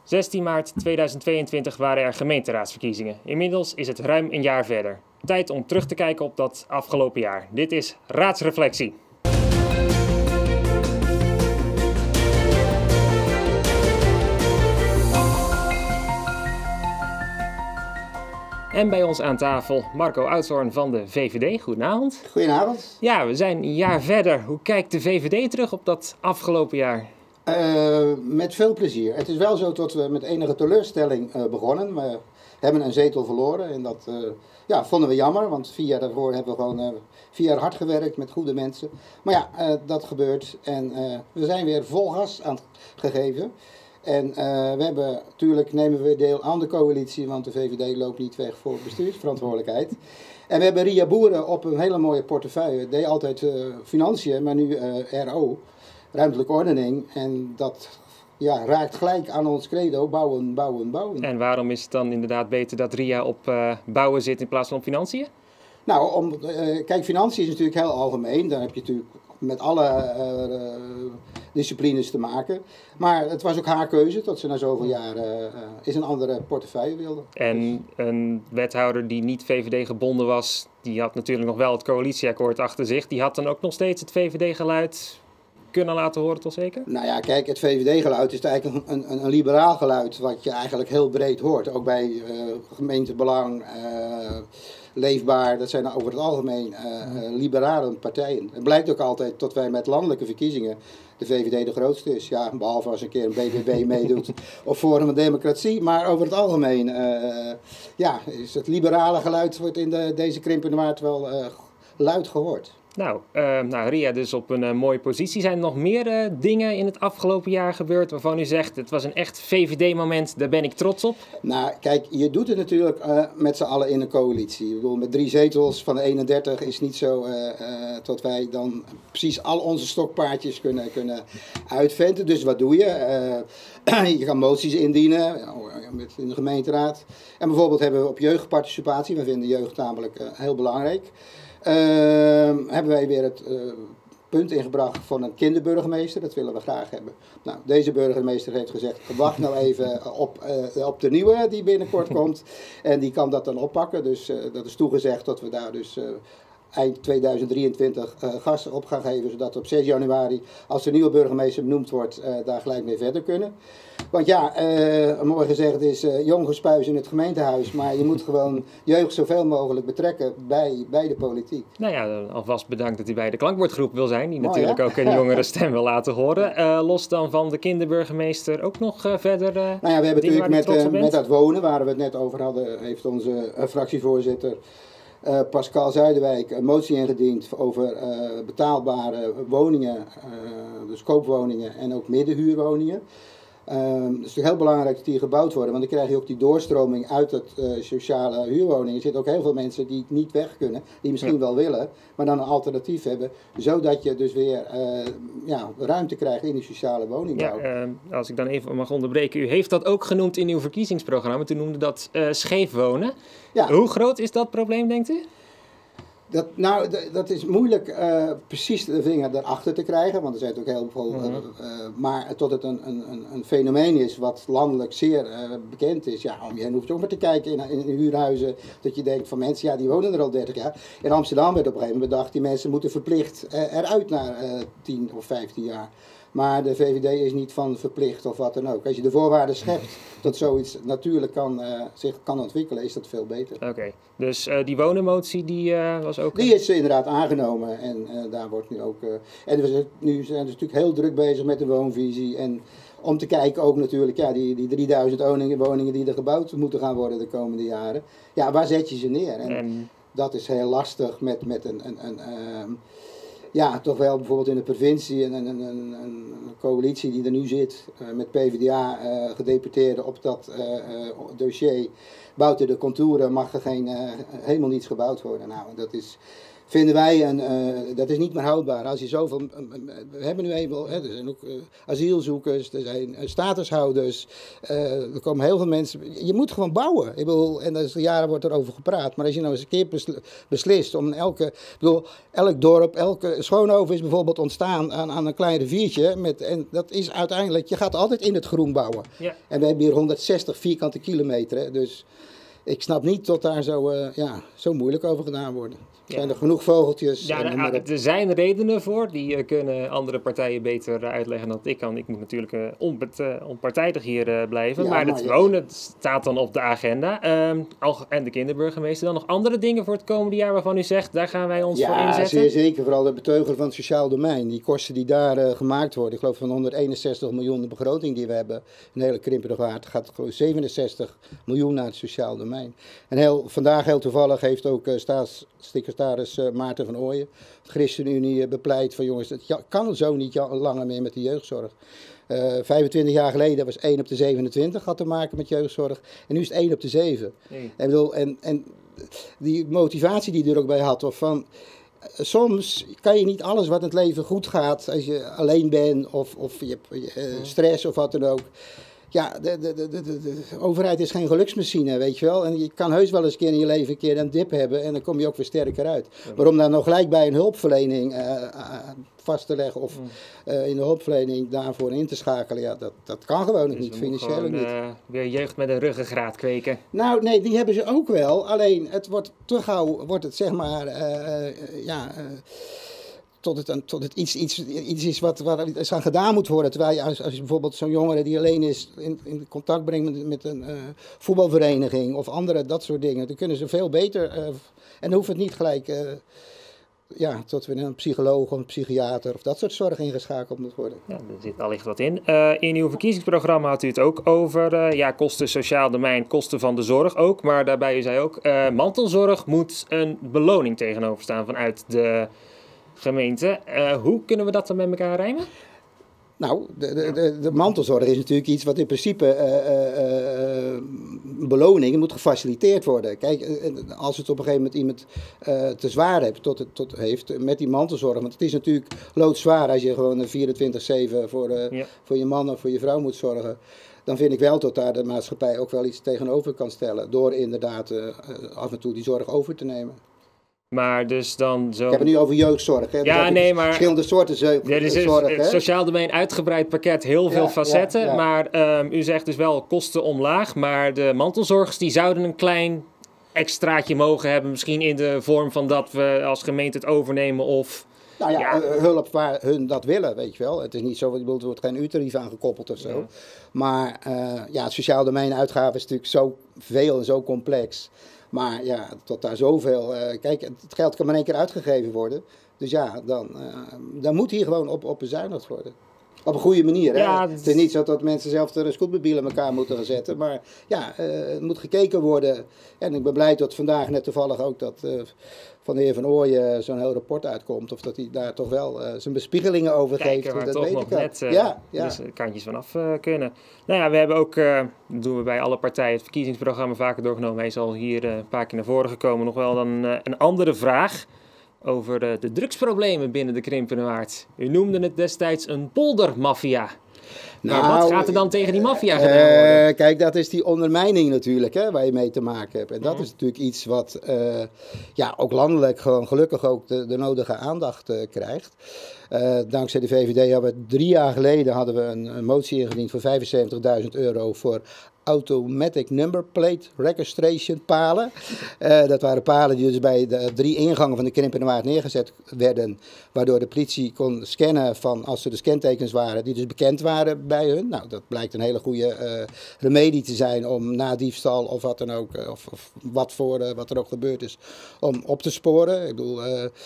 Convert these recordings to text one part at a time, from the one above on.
16 maart 2022 waren er gemeenteraadsverkiezingen. Inmiddels is het ruim een jaar verder. Tijd om terug te kijken op dat afgelopen jaar. Dit is Raadsreflectie. En bij ons aan tafel Marco Oudshoorn van de VVD. Goedenavond. Goedenavond. Ja, we zijn een jaar verder. Hoe kijkt de VVD terug op dat afgelopen jaar? Met veel plezier. Het is wel zo dat we met enige teleurstelling begonnen. We hebben een zetel verloren en dat vonden we jammer. Want 4 jaar daarvoor hebben we gewoon 4 jaar hard gewerkt met goede mensen. Maar ja, dat gebeurt en we zijn weer vol gas aan het gegeven. En we hebben, natuurlijk nemen we deel aan de coalitie, want de VVD loopt niet weg voor bestuursverantwoordelijkheid. En we hebben Ria Boeren op een hele mooie portefeuille. Deed altijd financiën, maar nu RO, ruimtelijke ordening. En dat raakt gelijk aan ons credo, bouwen, bouwen, bouwen. En waarom is het dan inderdaad beter dat Ria op bouwen zit in plaats van op financiën? Nou, kijk, financiën is natuurlijk heel algemeen. Daar heb je natuurlijk met alle disciplines te maken. Maar het was ook haar keuze dat ze na zoveel jaar eens een andere portefeuille wilde. En een wethouder die niet VVD gebonden was, die had natuurlijk nog wel het coalitieakkoord achter zich. Die had dan ook nog steeds het VVD-geluid kunnen laten horen, toch zeker? Nou ja, kijk, het VVD-geluid is eigenlijk een liberaal geluid wat je eigenlijk heel breed hoort. Ook bij gemeentebelang, Leefbaar, dat zijn over het algemeen liberale partijen. Het blijkt ook altijd dat wij met landelijke verkiezingen de VVD de grootste is. Ja, behalve als een keer een BBB meedoet of Forum van Democratie. Maar over het algemeen is het liberale geluid wordt in deze krimpende maart wel luid gehoord. Nou, Ria dus op een mooie positie. Zijn er nog meer dingen in het afgelopen jaar gebeurd waarvan u zegt, het was een echt VVD-moment, daar ben ik trots op? Nou, kijk, je doet het natuurlijk met z'n allen in een coalitie. Ik bedoel, met 3 zetels van de 31 is niet zo dat wij dan precies al onze stokpaardjes kunnen uitventen. Dus wat doe je? Je kan moties indienen in de gemeenteraad. En bijvoorbeeld hebben we op jeugdparticipatie, we vinden jeugd namelijk heel belangrijk. Hebben wij weer het punt ingebracht van een kinderburgemeester. Dat willen we graag hebben. Nou, deze burgemeester heeft gezegd, wacht nou even op de nieuwe die binnenkort komt. En die kan dat dan oppakken. Dus dat is toegezegd dat we daar dus eind 2023 gas op gaan geven. Zodat we op 6 januari, als de nieuwe burgemeester benoemd wordt, daar gelijk mee verder kunnen. Want ja, mooi gezegd is jong gespuis in het gemeentehuis. Maar je moet gewoon jeugd zoveel mogelijk betrekken bij de politiek. Nou ja, alvast bedankt dat u bij de klankbordgroep wil zijn. Die natuurlijk ook een jongere stem wil laten horen. Los dan van de kinderburgemeester ook nog verder nou ja, we hebben natuurlijk met dat wonen, waar we het net over hadden, heeft onze fractievoorzitter Pascal Zuiderwijk een motie ingediend over betaalbare woningen, dus koopwoningen en ook middenhuurwoningen. Het is natuurlijk heel belangrijk dat die gebouwd worden, want dan krijg je ook die doorstroming uit het sociale huurwoningen. Er zitten ook heel veel mensen die niet weg kunnen, die misschien wel willen, maar dan een alternatief hebben, zodat je dus weer ruimte krijgt in die sociale woningbouw. Ja, als ik dan even mag onderbreken, u heeft dat ook genoemd in uw verkiezingsprogramma, toen noemde dat scheef wonen. Ja. Hoe groot is dat probleem, denkt u? Dat is moeilijk precies de vinger erachter te krijgen, want er zijn ook heel veel. Maar tot het een fenomeen is wat landelijk zeer bekend is. Ja, om je heen hoeft je ook maar te kijken in huurhuizen. Dat je denkt van mensen, die wonen er al 30 jaar. In Amsterdam werd op een gegeven moment bedacht, die mensen moeten verplicht eruit na 10 of 15 jaar. Maar de VVD is niet van verplicht of wat dan ook. Als je de voorwaarden schept dat zoiets natuurlijk zich kan ontwikkelen, is dat veel beter. Oké, dus die wonenmotie die was ook... Die is inderdaad aangenomen en daar wordt nu ook... en nu zijn we natuurlijk heel druk bezig met de woonvisie. En om te kijken ook natuurlijk, die 3000 woningen die er gebouwd moeten gaan worden de komende jaren. Ja, waar zet je ze neer? En dat is heel lastig met toch wel bijvoorbeeld in de provincie een coalitie die er nu zit met PvdA gedeputeerden op dat dossier. Buiten de contouren mag er helemaal niets gebouwd worden. Nou, dat is vinden wij, dat is niet meer houdbaar. Als je zoveel, we hebben nu eenmaal, er zijn ook asielzoekers, er zijn statushouders, er komen heel veel mensen. Je moet gewoon bouwen. Ik bedoel, en er jaren wordt erover gepraat, maar als je nou eens een keer beslist om elk dorp, elke Schoonhoven is bijvoorbeeld ontstaan aan een klein riviertje, en dat is uiteindelijk, je gaat altijd in het groen bouwen. Ja. En we hebben hier 160 vierkante kilometer, dus ik snap niet dat daar zo moeilijk over gedaan wordt. Er zijn er genoeg vogeltjes. Ja, er zijn redenen voor, die kunnen andere partijen beter uitleggen dan ik kan. Ik moet natuurlijk onpartijdig hier blijven, maar het wonen staat dan op de agenda. En de kinderburgemeester dan nog andere dingen voor het komende jaar waarvan u zegt, daar gaan wij ons voor inzetten? Ja, zeer zeker. Vooral de beteugelen van het sociaal domein. Die kosten die daar gemaakt worden, ik geloof van 161 miljoen de begroting die we hebben, een hele krimpende waard, gaat geloof 67 miljoen naar het sociaal domein. En vandaag heel toevallig heeft ook staatssecretaris Maarten van Ooyen, de ChristenUnie, bepleit van jongens, het kan zo niet langer meer met de jeugdzorg. 25 jaar geleden was 1 op de 27 had te maken met jeugdzorg en nu is het 1 op de 7. Nee. En die motivatie die er ook bij had, of van soms kan je niet alles wat in het leven goed gaat als je alleen bent of je hebt stress of wat dan ook. Ja, de overheid is geen geluksmachine, weet je wel. En je kan heus wel eens een keer in je leven een dip hebben en dan kom je ook weer sterker uit. Ja. Maar om dan nog gelijk bij een hulpverlening vast te leggen of in de hulpverlening daarvoor in te schakelen, ja, dat kan gewoon niet, financieel niet. Weer jeugd met een ruggengraat kweken. Nou, nee, die hebben ze ook wel. Alleen, het wordt te gauw, zeg maar, tot het iets is waar iets aan gedaan moet worden. Terwijl je als je bijvoorbeeld zo'n jongere die alleen is in contact brengt met een voetbalvereniging of andere dat soort dingen, dan kunnen ze veel beter. En dan hoeft het niet gelijk tot weer een psycholoog of een psychiater of dat soort zorg ingeschakeld moet worden. Ja, er zit allicht wat in. In uw verkiezingsprogramma had u het ook over kosten sociaal domein, kosten van de zorg ook. Maar daarbij u zei ook, mantelzorg moet een beloning tegenover staan vanuit de gemeente. Hoe kunnen we dat dan met elkaar rijmen? Nou, de mantelzorg is natuurlijk iets wat in principe beloning moet gefaciliteerd worden. Kijk, als het op een gegeven moment iemand te zwaar heeft met die mantelzorg, want het is natuurlijk loodzwaar als je gewoon 24/7 voor je man of voor je vrouw moet zorgen. Dan vind ik wel dat daar de maatschappij ook wel iets tegenover kan stellen, door inderdaad af en toe die zorg over te nemen. Maar dus dan zo. Ik heb het nu over jeugdzorg. Hè? Ja, nee, maar verschillende soorten zorg. Het sociaal domein uitgebreid pakket, heel veel facetten. Ja. Maar u zegt dus wel kosten omlaag. Maar de mantelzorgers die zouden een klein extraatje mogen hebben. Misschien in de vorm van dat we als gemeente het overnemen of. Nou ja, hulp waar hun dat willen, weet je wel. Het is niet zo, er wordt geen uurtarief aan gekoppeld of zo. Ja. Maar het sociaal domein uitgaven is natuurlijk zo veel en zo complex. Maar ja, tot daar zoveel. Kijk, het geld kan maar één keer uitgegeven worden. Dus ja, dan moet hier gewoon op bezuinigd worden. Op een goede manier. Ja, hè? Het is niet zo dat mensen zelf de scootmobielen elkaar moeten gaan zetten. Maar ja, het moet gekeken worden. En ik ben blij dat vandaag net toevallig ook dat van de heer Van Ooyen zo'n heel rapport uitkomt. Of dat hij daar toch wel zijn bespiegelingen over geeft. Kijken waar dat toch weet nog ik net dus kantjes vanaf kunnen. Nou ja, we hebben ook, dat doen we bij alle partijen, het verkiezingsprogramma vaker doorgenomen. Hij is al hier een paar keer naar voren gekomen. Nog wel dan een andere vraag. Over de drugsproblemen binnen de Krimpende Waard. U noemde het destijds een poldermafia. Maar wat gaat er dan tegen die maffia gedaan worden? Kijk, dat is die ondermijning natuurlijk, hè, waar je mee te maken hebt. En dat is natuurlijk iets wat ook landelijk gewoon gelukkig ook de nodige aandacht krijgt. Dankzij de VVD hadden we 3 jaar geleden een motie ingediend voor €75.000 voor automatic number plate registration palen. Dat waren palen die dus bij de 3 ingangen van de Krimpende Waard neergezet werden, waardoor de politie kon scannen van als er dus kentekens waren die dus bekend waren bij hun. Nou, dat blijkt een hele goede remedie te zijn om na diefstal of wat dan ook, of wat er ook gebeurd is, om op te sporen. Ik bedoel,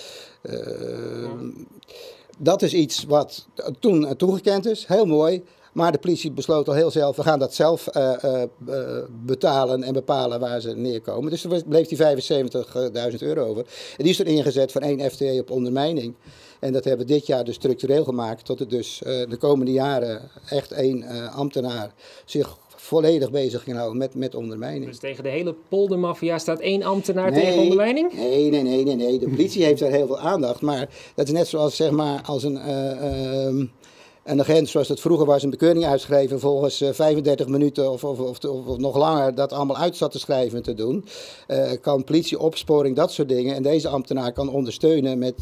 dat is iets wat toen toegekend is, heel mooi. Maar de politie besloot al heel zelf, we gaan dat zelf betalen en bepalen waar ze neerkomen. Dus er bleef die €75.000 over. En die is er ingezet van 1 FTE op ondermijning. En dat hebben we dit jaar dus structureel gemaakt, tot het dus de komende jaren echt 1 ambtenaar zich volledig bezig gaan houden met ondermijning. Dus tegen de hele poldermafia staat 1 ambtenaar tegen ondermijning? Nee. De politie heeft daar heel veel aandacht. Maar dat is net zoals, zeg maar, als een agent, zoals het vroeger was, een bekeuring uitschrijven, volgens 35 minuten of nog langer dat allemaal uit zat te schrijven en te doen. Kan politie, opsporing, dat soort dingen. En deze ambtenaar kan ondersteunen met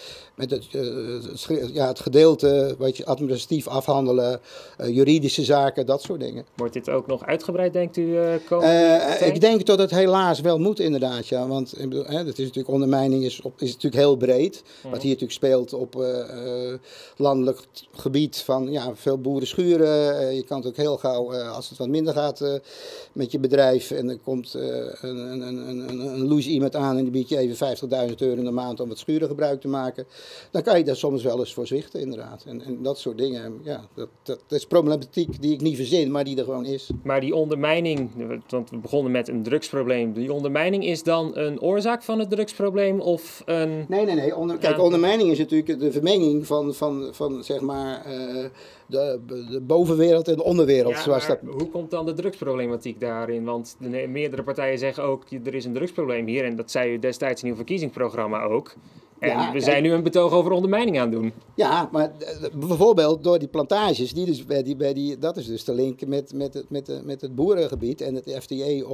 het gedeelte, wat je administratief afhandelen, juridische zaken, dat soort dingen. Wordt dit ook nog uitgebreid, denkt u, komende tijd? Ik denk dat het helaas wel moet, inderdaad. Ja, want dat is natuurlijk, ondermijning is natuurlijk heel breed. Wat hier natuurlijk speelt op landelijk gebied van veel boeren schuren. Je kan het ook heel gauw, als het wat minder gaat met je bedrijf en er komt een loes iemand aan en die biedt je even €50.000 in de maand om wat schuren gebruik te maken. Dan kan je daar soms wel eens voor zwichten, inderdaad. En dat soort dingen, dat is problematiek die ik niet verzin, maar die er gewoon is. Maar die ondermijning, want we begonnen met een drugsprobleem. Die ondermijning is dan een oorzaak van het drugsprobleem of een... Nee. Kijk, ondermijning is natuurlijk de vermenging van zeg maar, de bovenwereld en de onderwereld. Ja, maar hoe komt dan de drugsproblematiek daarin? Want meerdere partijen zeggen ook, er is een drugsprobleem hier. En dat zei u destijds in uw verkiezingsprogramma ook. En we zijn nu een betoog over ondermijning aan het doen. Ja, maar bijvoorbeeld door die plantages, dat is dus de link met het boerengebied en het FTA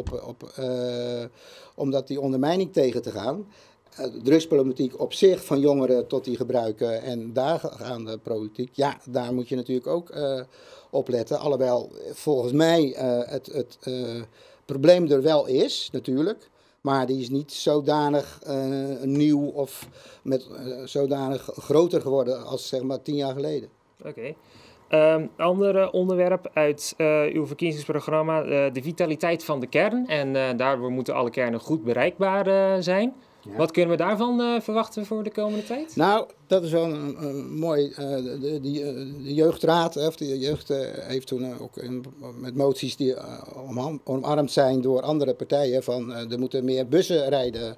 om die ondermijning tegen te gaan. De drugsproblematiek op zich, van jongeren tot die gebruiken en daar gaande problematiek, daar moet je natuurlijk ook op letten. Alhoewel volgens mij het probleem er wel is, natuurlijk. Maar die is niet zodanig nieuw of zodanig groter geworden als zeg maar 10 jaar geleden. Oké. Ander onderwerp uit uw verkiezingsprogramma, de vitaliteit van de kern. En daardoor moeten alle kernen goed bereikbaar zijn. Ja. Wat kunnen we daarvan verwachten voor de komende tijd? Nou, dat is wel een mooi. De jeugdraad, of de jeugd heeft toen ook met moties die omarmd zijn door andere partijen van er moeten meer bussen rijden.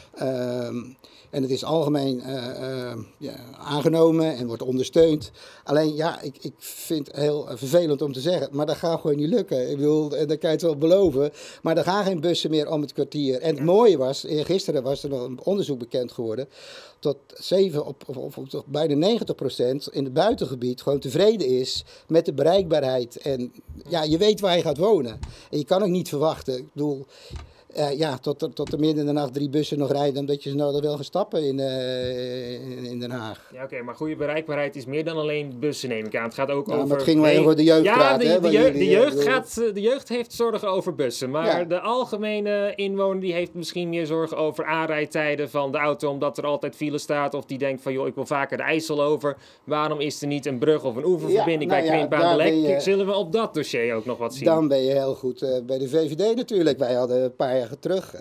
En het is algemeen aangenomen en wordt ondersteund. Alleen ik vind het heel vervelend om te zeggen, maar dat gaat gewoon niet lukken. Ik bedoel, en dat kan je het wel beloven, maar er gaan geen bussen meer om het kwartier. En het mooie was, gisteren was er nog een onderzoek bekend geworden, tot 7 of bijna 90% in het buitengebied gewoon tevreden is met de bereikbaarheid. En je weet waar je gaat wonen. En je kan ook niet verwachten, ik bedoel, tot er midden in de nacht 3 bussen nog rijden, omdat je ze nodig wil gaan stappen in Den Haag. Ja, oké, maar goede bereikbaarheid is meer dan alleen bussen, neem ik aan. Het gaat ook over... Maar het ging wel over de jeugdraad. De jeugd heeft zorgen over bussen, maar de algemene inwoner die heeft misschien meer zorgen over aanrijdtijden van de auto, omdat er altijd file staat, of die denkt van, ik wil vaker de IJssel over. Waarom is er niet een brug of een oeververbinding bij Krimpaan-de-Lek? Zullen we op dat dossier ook nog wat zien? Dan ben je heel goed bij de VVD natuurlijk. Wij hadden een paar jaar terug.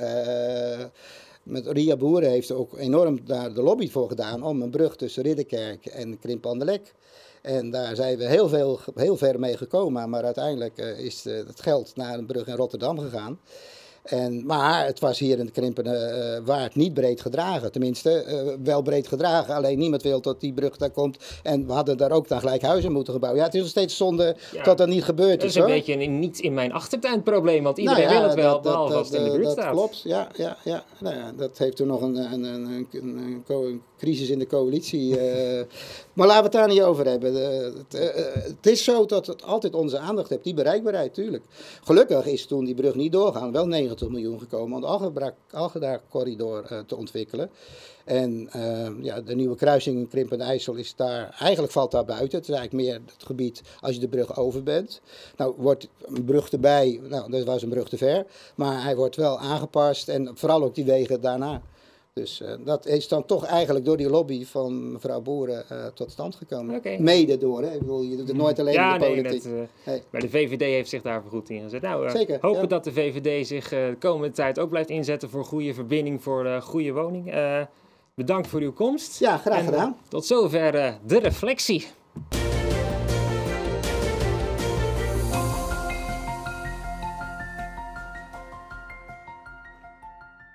Met Ria Boeren heeft er ook enorm daar de lobby voor gedaan om een brug tussen Ridderkerk en Krimpaan-de-Lek. En daar zijn we heel ver mee gekomen, maar uiteindelijk is het geld naar een brug in Rotterdam gegaan. Maar het was hier in de Krimpenwaard niet breed gedragen. Tenminste, wel breed gedragen. Alleen niemand wil dat die brug daar komt. En we hadden daar ook dan gelijk huizen moeten gebouwen. Ja, het is nog steeds zonde dat dat niet gebeurd is. Dat is een beetje niet in mijn achtertuin probleem. Want iedereen wil het wel, behalve als het in de buurt staat. Dat klopt, ja. Nou ja, dat heeft toen nog een crisis in de coalitie. Maar laten we het daar niet over hebben. Het is zo dat het altijd onze aandacht heeft. Die bereikbaarheid, tuurlijk. Gelukkig is toen die brug niet doorgaan. Wel 90 miljoen gekomen om de Algedaar-corridor te ontwikkelen. En de nieuwe kruising in Krimpen-IJssel is daar, eigenlijk valt daar buiten. Het is eigenlijk meer het gebied als je de brug over bent. Nou wordt een brug erbij, dat was een brug te ver, maar hij wordt wel aangepast en vooral ook die wegen daarna. Dus dat is dan toch eigenlijk door die lobby van mevrouw Boeren tot stand gekomen. Okay. Mede door, hè? Ik bedoel, je doet het nooit alleen in de politiek. Maar de VVD heeft zich daarvoor goed ingezet. Nou, zeker, hopen dat de VVD zich de komende tijd ook blijft inzetten voor goede verbinding, voor goede woning. Bedankt voor uw komst. Ja, graag gedaan. Tot zover de reflectie.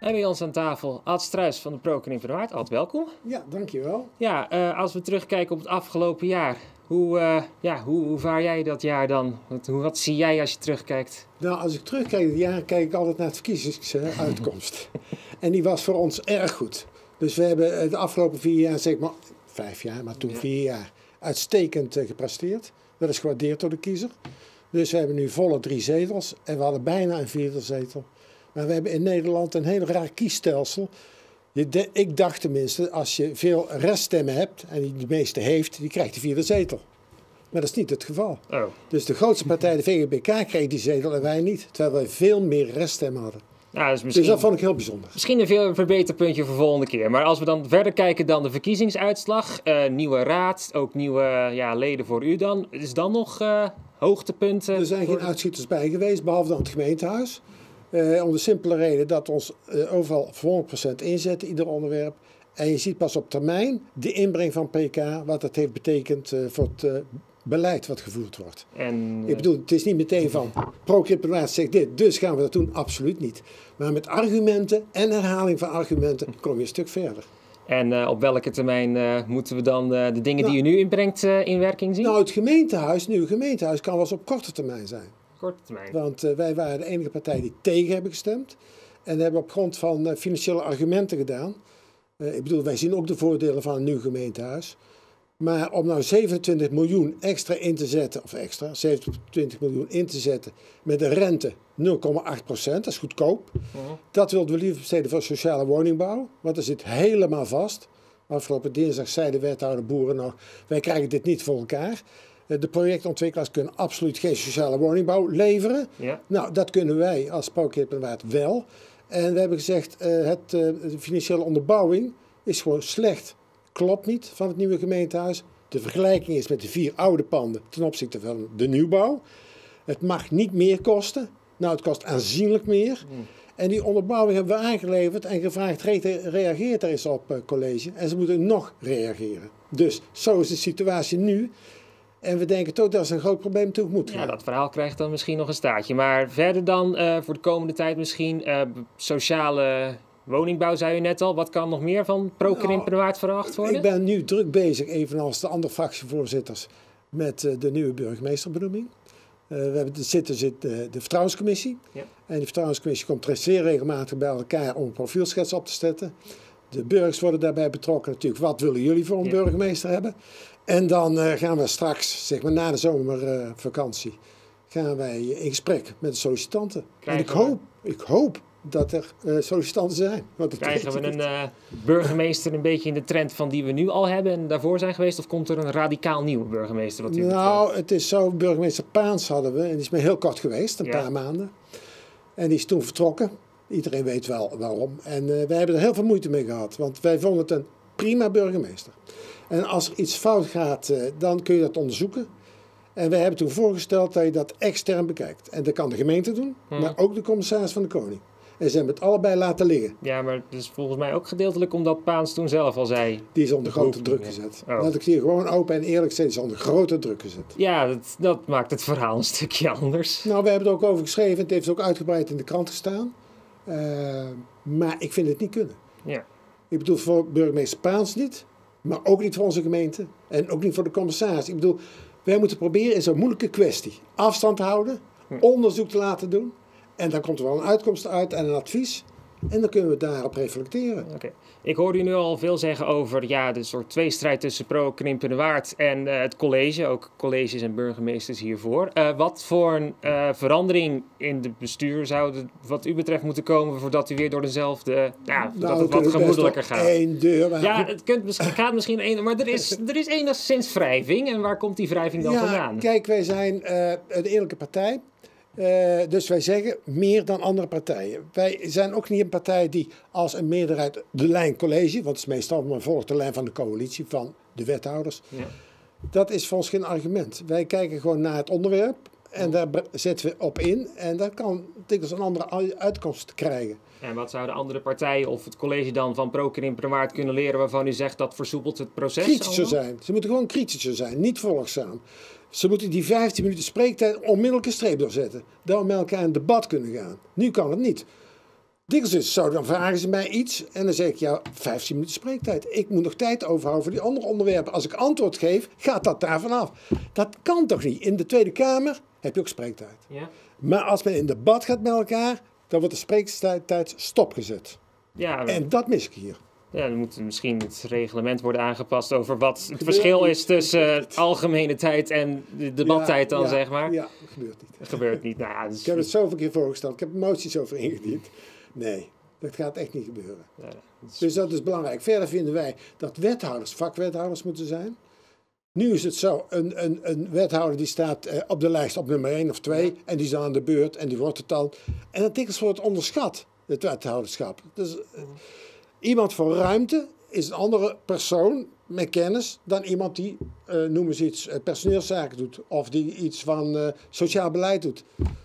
En bij ons aan tafel Ad Struijs van de Pro-Krimpen van de Waard. Ad, welkom. Ja, dankjewel. Ja, als we terugkijken op het afgelopen jaar, hoe vaar jij dat jaar dan? Wat zie jij als je terugkijkt? Nou, als ik terugkijk het jaar, kijk ik altijd naar de verkiezingsuitkomst. En die was voor ons erg goed. Dus we hebben de afgelopen 4 jaar, zeg maar 5 jaar, maar toen 4 jaar, uitstekend gepresteerd. Dat is gewaardeerd door de kiezer. Dus we hebben nu volle 3 zetels en we hadden bijna een 4e zetel. Maar we hebben in Nederland een heel raar kiesstelsel. Ik dacht tenminste, als je veel reststemmen hebt, en die de meeste heeft, die krijgt de 4e zetel. Maar dat is niet het geval. Oh. Dus de grootste partij, de VGBK, kreeg die zetel en wij niet. Terwijl wij veel meer reststemmen hadden. Nou, Dus dat vond ik heel bijzonder. Misschien een verbeterpuntje voor volgende keer. Maar als we dan verder kijken dan de verkiezingsuitslag, nieuwe raad, ook nieuwe leden voor u dan. Is dan nog hoogtepunten? Er zijn geen uitschieters bij geweest, behalve dan het gemeentehuis. Om de simpele reden dat we ons overal voor 100% inzetten, ieder onderwerp. En je ziet pas op termijn de inbreng van PK, wat dat heeft betekend voor het beleid wat gevoerd wordt. Ik bedoel, het is niet meteen van Pro-Krimpen van de Waard zegt dit, dus gaan we dat doen. Absoluut niet. Maar met argumenten en herhaling van argumenten kom je een stuk verder. En op welke termijn moeten we dan de dingen die u nu inbrengt in werking zien? Nou, het nieuwe gemeentehuis kan wel eens op korte termijn zijn. Korte termijn. Want wij waren de enige partij die tegen hebben gestemd. En hebben op grond van financiële argumenten gedaan. Ik bedoel, wij zien ook de voordelen van een nieuw gemeentehuis. Maar om nou 27 miljoen extra in te zetten, 27 miljoen in te zetten met een rente 0,8%, dat is goedkoop. Dat wilden we liever besteden voor sociale woningbouw, want dat zit helemaal vast. Afgelopen dinsdag zei de wethouder Boeren nog, wij krijgen dit niet voor elkaar. De projectontwikkelaars kunnen absoluut geen sociale woningbouw leveren. Ja. Nou, dat kunnen wij als Pro-Krimpen van de Waard wel. En we hebben gezegd, de financiële onderbouwing is gewoon slecht. Klopt niet van het nieuwe gemeentehuis. De vergelijking is met de 4 oude panden ten opzichte van de nieuwbouw. Het mag niet meer kosten. Nou, het kost aanzienlijk meer. En die onderbouwing hebben we aangeleverd en gevraagd, reageert er eens op, college. En ze moeten nog reageren. Dus zo is de situatie nu. En we denken toch dat ze een groot probleem toe moet gaan. Ja, dat verhaal krijgt dan misschien nog een staartje. Maar verder dan voor de komende tijd misschien sociale woningbouw, zei u net al. Wat kan nog meer van Pro-Krimpen van de Waard verwacht worden? Ik ben nu druk bezig, evenals de andere fractievoorzitters, met de nieuwe burgemeesterbenoeming. We zitten de vertrouwenscommissie. Ja. En die vertrouwenscommissie komt zeer regelmatig bij elkaar om een profielschets op te zetten. De burgers worden daarbij betrokken natuurlijk. Wat willen jullie voor een burgemeester hebben? En dan gaan we straks, zeg maar na de zomervakantie, gaan wij in gesprek met de sollicitanten. En ik hoop dat er sollicitanten zijn. Krijgen we een burgemeester een beetje in de trend van die we nu al hebben en daarvoor zijn geweest? Of komt er een radicaal nieuwe burgemeester? Wat u het is zo, burgemeester Paans hadden we. En die is maar heel kort geweest, een paar maanden. En die is toen vertrokken. Iedereen weet wel waarom. En wij hebben er heel veel moeite mee gehad. Want wij vonden het een prima burgemeester. En als er iets fout gaat, dan kun je dat onderzoeken. En wij hebben toen voorgesteld dat je dat extern bekijkt. En dat kan de gemeente doen, maar ook de commissaris van de Koning. En ze hebben het allebei laten liggen. Ja, maar het is volgens mij ook gedeeltelijk omdat Paans toen zelf al zei... Die is onder grote druk gezet. Laat ik hier gewoon open en eerlijk zijn, die is onder grote druk gezet. Ja, dat maakt het verhaal een stukje anders. Nou, we hebben er ook over geschreven. Het heeft ook uitgebreid in de krant gestaan. Maar ik vind het niet kunnen. Ja. Ik bedoel voor burgemeester Paans niet. Maar ook niet voor onze gemeente. En ook niet voor de commissaris. Ik bedoel, wij moeten proberen in zo'n moeilijke kwestie afstand te houden. Onderzoek te laten doen. En dan komt er wel een uitkomst uit en een advies. En dan kunnen we daarop reflecteren. Okay. Ik hoorde u nu al veel zeggen over de soort tweestrijd tussen Pro-Krimpen van de Waard en het college. Ook colleges en burgemeesters hiervoor. Wat voor een verandering in het bestuur zou er wat u betreft moeten komen voordat u weer door dezelfde... dat het wat gemoedelijker gaat? Eén deur. Ja, het gaat misschien één, maar er is enigszins wrijving. En waar komt die wrijving dan vandaan? Kijk, wij zijn een eerlijke partij. Dus wij zeggen meer dan andere partijen. Wij zijn ook niet een partij die als een meerderheid de lijn college, want het is meestal, maar volgt de lijn van de coalitie, van de wethouders. Ja. Dat is voor ons geen argument. Wij kijken gewoon naar het onderwerp en daar zetten we op in. En dat kan dikwijls een andere uitkomst krijgen. En wat zouden andere partijen of het college dan van Pro-Krimpen van de Waard kunnen leren waarvan u zegt dat versoepelt het proces? Kritischer zijn. Ze moeten gewoon kritischer zijn, niet volgzaam. Ze moeten die 15 minuten spreektijd onmiddellijk een streep doorzetten. Dat we met elkaar in debat kunnen gaan. Nu kan het niet. Dikwijls zo, dan vragen ze mij iets en dan zeg ik, ja, 15 minuten spreektijd. Ik moet nog tijd overhouden voor die andere onderwerpen. Als ik antwoord geef, gaat dat daar vanaf. Dat kan toch niet? In de Tweede Kamer heb je ook spreektijd. Ja. Maar als men in debat gaat met elkaar, dan wordt de spreektijd stopgezet. Ja, En dat mis ik hier. ja, dan moet misschien het reglement worden aangepast over wat het verschil is tussen algemene tijd en de debattijd dan, zeg maar. Ja, dat gebeurt niet. Dat gebeurt niet. Nou, ja, dus, Ik heb het zoveel keer voorgesteld. Ik heb moties over ingediend. Nee, dat gaat echt niet gebeuren. ja, dat is- Dus dat is belangrijk. Verder vinden wij dat wethouders vakwethouders moeten zijn. Nu is het zo, een wethouder die staat op de lijst op nummer 1 of 2 en die is dan aan de beurt en die wordt het dan. En dat dikwijls wordt onderschat, het wethouderschap. Dus iemand voor ruimte is een andere persoon met kennis dan iemand die, noem eens iets, personeelszaken doet of die iets van sociaal beleid doet.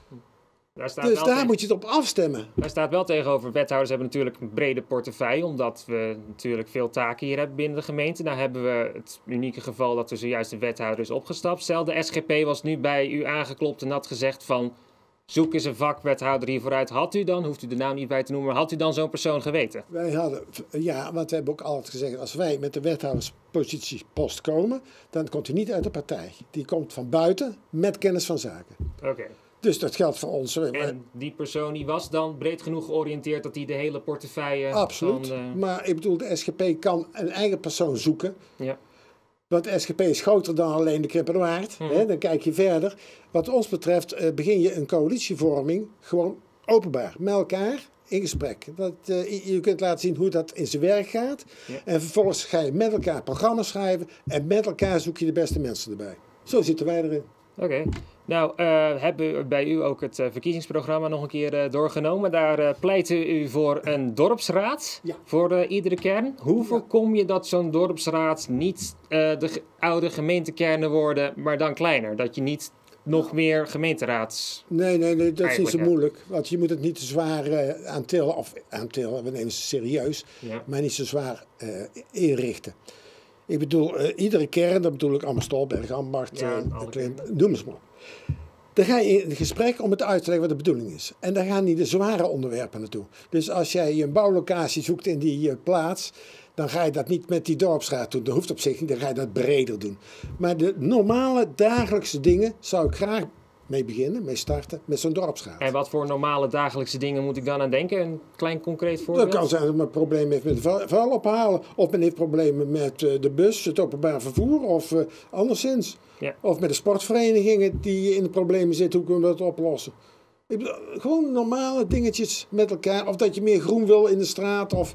daar staat Dus wel daar tegen- moet je het op afstemmen. Daar staat wel tegenover, wethouders hebben natuurlijk een brede portefeuille, omdat we natuurlijk veel taken hier hebben binnen de gemeente. Nou hebben we het unieke geval dat er zojuist de wethouder is opgestapt. Stel, de SGP was nu bij u aangeklopt en had gezegd van, zoek eens een vakwethouder hiervoor uit. Had u dan, hoeft u de naam niet bij te noemen, maar had u dan zo'n persoon geweten? Wij hadden, ja, want we hebben ook altijd gezegd, als wij met de wethouderspositiepost komen, dan komt hij niet uit de partij. Die komt van buiten met kennis van zaken. Oké. Dus dat geldt voor ons. En die persoon die was dan breed genoeg georiënteerd dat hij de hele portefeuille Absoluut. van... Maar ik bedoel, de SGP kan een eigen persoon zoeken. ja. Want de SGP is groter dan alleen de Krippenwaard. Mhm. Dan kijk je verder. Wat ons betreft begin je een coalitievorming gewoon openbaar. Met elkaar in gesprek. Je kunt laten zien hoe dat in zijn werk gaat. Ja. En vervolgens ga je met elkaar programma's schrijven. En met elkaar zoek je de beste mensen erbij. Zo zitten wij erin. Oké. Nou, hebben we bij u ook het verkiezingsprogramma nog een keer doorgenomen. Daar pleit u voor een dorpsraad Ja. voor iedere kern. Hoe voorkom je dat zo'n dorpsraad niet de oude gemeentekernen worden, maar dan kleiner? Dat je niet nog meer gemeenteraads... Nee, dat is niet zo Eigenlijk, ja. moeilijk. Want je moet het niet te zwaar aantillen. Of aantillen, we nemen ze serieus. Ja. Maar niet zo zwaar inrichten. Ik bedoel, iedere kern, dat bedoel ik Amersfoort, Berg, Ambacht, Ja, alle Klim, noem eens maar op. Dan ga je in gesprek om het uit te leggen wat de bedoeling is. En daar gaan niet de zware onderwerpen naartoe. Dus als jij een bouwlocatie zoekt in die plaats, dan ga je dat niet met die dorpsraad doen. Dat hoeft op zich niet, dan ga je dat breder doen. Maar de normale dagelijkse dingen zou ik graag mee beginnen, mee starten, met zo'n dorpsraad. En wat voor normale dagelijkse dingen moet ik dan aan denken? Een klein concreet Dat voorbeeld? kan zijn dat men problemen heeft met de vuil ophalen. Of men heeft problemen met de bus, het openbaar vervoer. Of anderszins. Ja. Of met de sportverenigingen die in de problemen zitten. Hoe kunnen we dat oplossen? Ik bedoel, gewoon normale dingetjes met elkaar. Of dat je meer groen wil in de straat. Of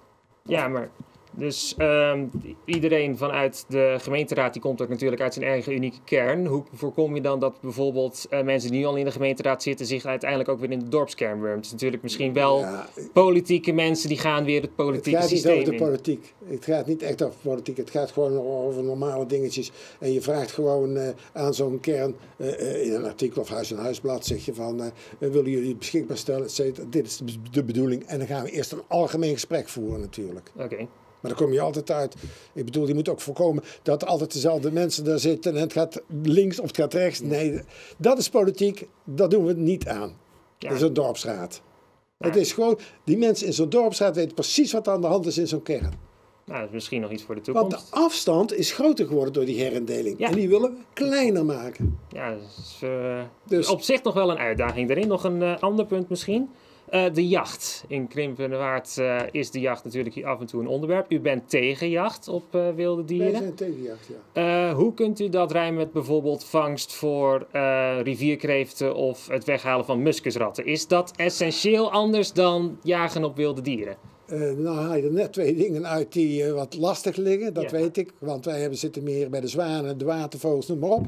Ja, maar dus iedereen vanuit de gemeenteraad die komt ook natuurlijk uit zijn eigen unieke kern. Hoe voorkom je dan dat bijvoorbeeld mensen die nu al in de gemeenteraad zitten zich uiteindelijk ook weer in de dorpskern wurmt? Het is natuurlijk misschien wel Ja, politieke mensen die gaan weer het het politieke gaat niet systeem over de in. politiek. Het gaat niet echt over politiek. Het gaat gewoon over normale dingetjes. En je vraagt gewoon aan zo'n kern in een artikel of Huis en Huisblad zeg je van willen jullie het beschikbaar stellen, et cetera. Dit is de bedoeling. En dan gaan we eerst een algemeen gesprek voeren natuurlijk. Oké. Maar daar kom je altijd uit. Ik bedoel, je moet ook voorkomen dat altijd dezelfde mensen daar zitten en het gaat links of het gaat rechts. Nee, dat is politiek. Dat doen we niet aan. Ja. In zo'n dorpsraad. Ja. Het is gewoon, die mensen in zo'n dorpsraad weten precies wat er aan de hand is in zo'n kern. Nou, dat is misschien nog iets voor de Want toekomst. de afstand is groter geworden door die herindeling. Ja. En die willen we kleiner maken. Ja, dat is Dus op zich nog wel een uitdaging erin. Nog een ander punt misschien. De jacht. In Krimpenwaard is de jacht natuurlijk hier af en toe een onderwerp. U bent tegen jacht op wilde wij dieren. zijn tegenjacht, ja. Hoe kunt u dat rijmen met bijvoorbeeld vangst voor rivierkreeften of het weghalen van muskusratten? Is dat essentieel anders dan jagen op wilde dieren? Nou haal je er net twee dingen uit die wat lastig liggen. Dat Ja. weet ik. Want wij zitten meer bij de zwanen, de watervogels, noem maar op.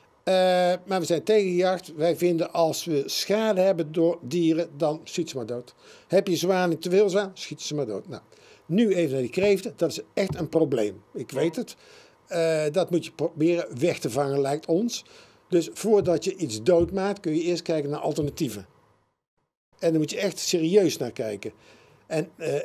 Maar we zijn tegen jacht. Wij vinden als we schade hebben door dieren, dan schiet ze maar dood. Heb je zwanen te veel zwaan, schiet ze maar dood. Nou, nu even naar die kreeften. Dat is echt een probleem. Ik weet het. Dat moet je proberen weg te vangen, lijkt ons. Dus voordat je iets doodmaakt, kun je eerst kijken naar alternatieven. En daar moet je echt serieus naar kijken. En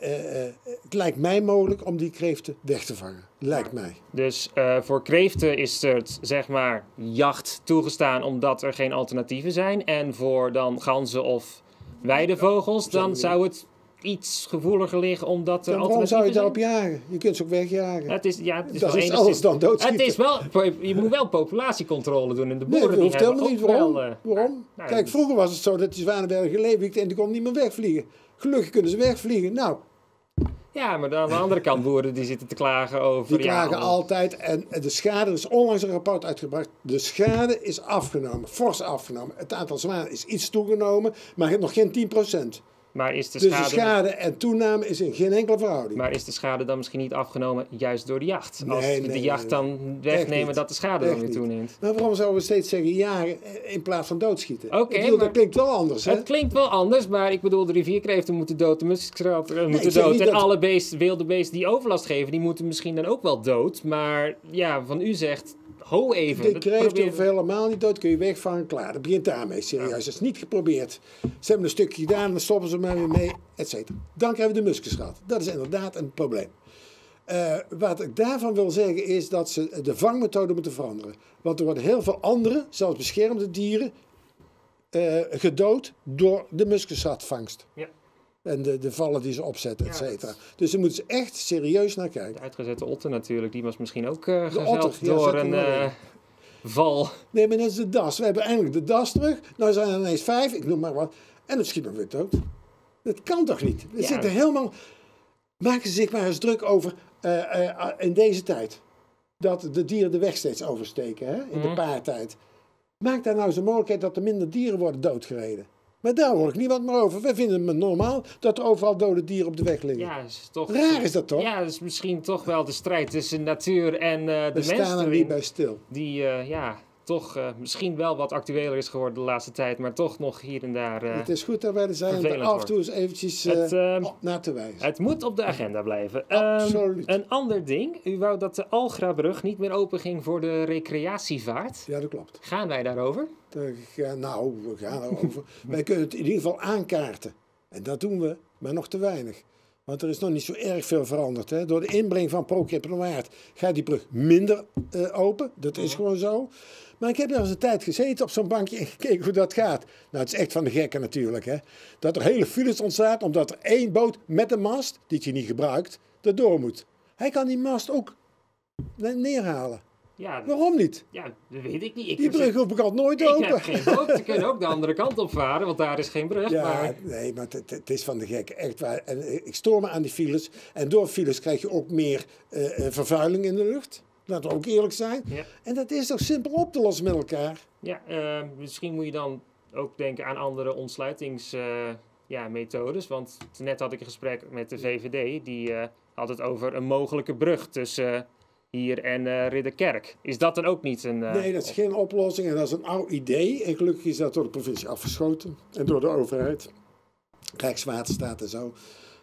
het lijkt mij mogelijk om die kreeften weg te vangen. Lijkt mij. Dus voor kreeften is het zeg maar jacht toegestaan omdat er geen alternatieven zijn. En voor dan ganzen of weidevogels, dan zou het iets gevoeliger liggen omdat er Waarom zou je alternatieven daarop jagen? Je kunt ze ook wegjagen. het is dat wel is alles dan doodschieten. Het is wel, je moet wel populatiecontrole doen en de Nee, boeren dat die hoeft hebben helemaal ook niet. Waarom? wel... Waarom? nou, Kijk, vroeger was het zo dat die zwanen werden geleefd en die konden niet meer wegvliegen. Gelukkig kunnen ze wegvliegen. Nou, ja, maar aan de andere kant boeren die zitten te klagen over... die klagen altijd. En de schade, er is onlangs een rapport uitgebracht. De schade is afgenomen, fors afgenomen. Het aantal zwanen is iets toegenomen, maar nog geen 10%. Maar is de Dus schade... de schade en toename is in geen enkele verhouding. Maar is de schade dan misschien niet afgenomen juist door de jacht? Als Nee, we nee, de jacht nee. dan Echt wegnemen niet. dat de schade Echt dan weer niet. toeneemt? Maar waarom zouden we steeds zeggen jagen in plaats van doodschieten? Oké, Ik bedoel, maar- dat klinkt wel anders, hè? Het klinkt wel anders, maar ik bedoel, de rivierkreeften moeten dood, de muskusratten moeten ik zeg dood. niet En dat- alle wilde beesten die overlast geven, die moeten misschien dan ook wel dood. Maar ja, van u zegt, ho even. De dat kreeft proberen- hoeft helemaal niet dood, kun je wegvangen, klaar. Dat begint daarmee, serieus. Dat is niet geprobeerd. Ze hebben een stukje gedaan, dan stoppen ze maar weer mee, et cetera. Dan krijgen we de muskusrat. Dat is inderdaad een probleem. Wat ik daarvan wil zeggen is dat ze de vangmethode moeten veranderen. Want er worden heel veel andere, zelfs beschermde dieren, gedood door de muskusratvangst. Ja. En de vallen die ze opzetten, et Ja, cetera. Dus daar moeten ze echt serieus naar kijken. De uitgezette otter natuurlijk, die was misschien ook otter, geveld ja, door zet hem een maar in. val. Nee, maar dat is de das. We hebben eindelijk de das terug. Nou zijn er ineens 5, ik noem maar wat. En het schiet nog weer dood. Dat kan toch niet? We Ja. zitten helemaal... Maken ze zich maar eens druk over in deze tijd. Dat de dieren de weg steeds oversteken, hè? In de paartijd. Maak daar nou eens een mogelijkheid dat er minder dieren worden doodgereden. Maar daar hoor ik niemand meer over. We vinden het normaal dat er overal dode dieren op de weg liggen. Ja, is toch... Raar is dat toch? Ja, dat is misschien toch wel de strijd tussen natuur en de We staan mens er niet erin. bij stil. Die toch misschien wel wat actueler is geworden de laatste tijd, maar toch nog hier en daar... Het is goed dat wij er zijn om er vervelend af en toe eens eventjes naar te wijzen. Het moet op de agenda blijven. Absoluut. Een ander ding. U wou dat de Algrabrug niet meer open ging voor de recreatievaart. Ja, dat klopt. Gaan wij daarover? We gaan erover. Wij kunnen het in ieder geval aankaarten. En dat doen we, maar nog te weinig. Want er is nog niet zo erg veel veranderd. Hè. Door de inbreng van ProKippenwaard gaat die brug minder open. Dat is gewoon zo. Maar ik heb daar eens een tijd gezeten op zo'n bankje en gekeken hoe dat gaat. Nou, het is echt van de gekken natuurlijk. Hè. Dat er hele files ontstaan omdat er één boot met een mast, die je niet gebruikt, erdoor moet. Hij kan die mast ook neerhalen. Ja, Waarom niet? ja, dat weet ik niet. Die brug hoef ik altijd nooit Ik open. heb geen boot. Ze kunnen ook de andere kant op varen, want daar is geen brug. Ja, Maar... nee, maar het is van de gek, echt waar. En ik stoor me aan die files. En door files krijg je ook meer vervuiling in de lucht. Laten we ook eerlijk zijn. Ja. En dat is toch simpel op te lossen met elkaar. Ja, misschien moet je dan ook denken aan andere ontsluitingsmethodes. Want net had ik een gesprek met de VVD. Die had het over een mogelijke brug tussen hier en Ridderkerk. Is dat dan ook niet een... Nee, dat is geen oplossing en dat is een oud idee. En gelukkig is dat door de provincie afgeschoten. En door de overheid. Rijkswaterstaat en zo.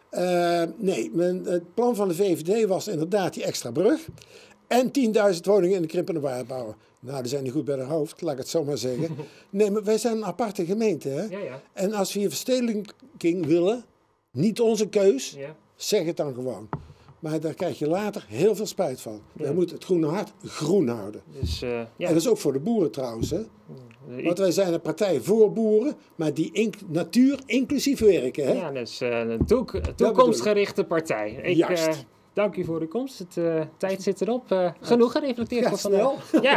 Nee, het plan van de VVD was inderdaad die extra brug. En 10.000 woningen in de Krimpen en Waard bouwen. Nou, die zijn niet goed bij de hoofd, laat ik het zo maar zeggen. Nee, maar wij zijn een aparte gemeente. Hè? Ja, ja. En als we hier verstedelijking willen, niet onze keus, Ja. zeg het dan gewoon. Maar daar krijg je later heel veel spijt van. Ja. We moeten het groene hart groen houden. Dus ja. En dat is ook voor de boeren trouwens. Hè? Ik- Want wij zijn een partij voor boeren, maar die natuur inclusief werken. Hè? Ja, dat is een toekomstgerichte partij. Ik Juist. dank u voor uw komst. De tijd zit erop. Genoeg gereflecteerd Gaat voor vandaag. Ja.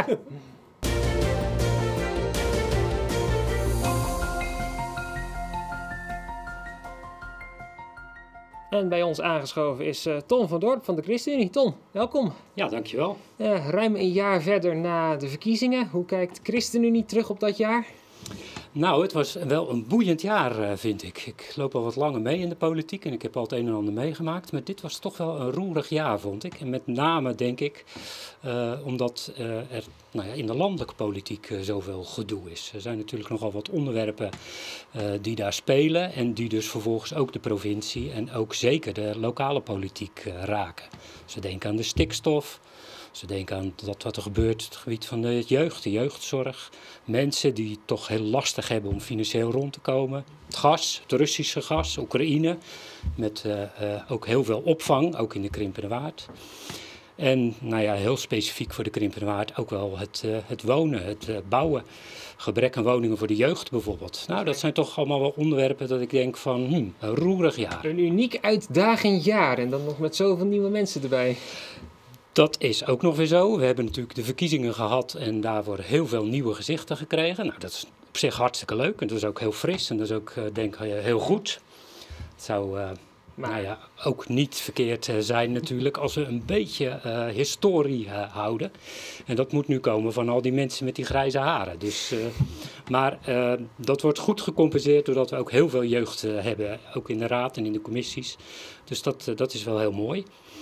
En bij ons aangeschoven is Ton van Dorp van de ChristenUnie. Ton, welkom. Ja, dankjewel. Ruim een jaar verder na de verkiezingen. Hoe kijkt de ChristenUnie terug op dat jaar? Nou, het was wel een boeiend jaar, vind ik. Ik loop al wat langer mee in de politiek en ik heb al het een en ander meegemaakt. Maar dit was toch wel een roerig jaar, vond ik. En met name, denk ik, omdat er in de landelijke politiek zoveel gedoe is. Er zijn natuurlijk nogal wat onderwerpen die daar spelen en die dus vervolgens ook de provincie en ook zeker de lokale politiek raken. Ze denken aan de stikstof. Ze denken aan dat wat er gebeurt op het gebied van de jeugdzorg. Mensen die toch heel lastig hebben om financieel rond te komen. Het gas, het Russische gas, Oekraïne. Met ook heel veel opvang, ook in de Krimpen en Waard. En nou ja, heel specifiek voor de Krimpende Waard ook wel het wonen, het bouwen. Gebrek aan woningen voor de jeugd bijvoorbeeld. Nou, dat zijn toch allemaal wel onderwerpen dat ik denk van, een roerig jaar. Een uniek uitdagend jaar en dan nog met zoveel nieuwe mensen erbij. Dat is ook nog weer zo. We hebben natuurlijk de verkiezingen gehad en daarvoor heel veel nieuwe gezichten gekregen. Nou, dat is op zich hartstikke leuk en dat is ook heel fris en dat is ook, denk ik, heel goed. Het zou nou ja, ook niet verkeerd zijn natuurlijk als we een beetje historie houden. En dat moet nu komen van al die mensen met die grijze haren. Dus, maar dat wordt goed gecompenseerd doordat we ook heel veel jeugd hebben, ook in de raad en in de commissies. Dus dat is wel heel mooi.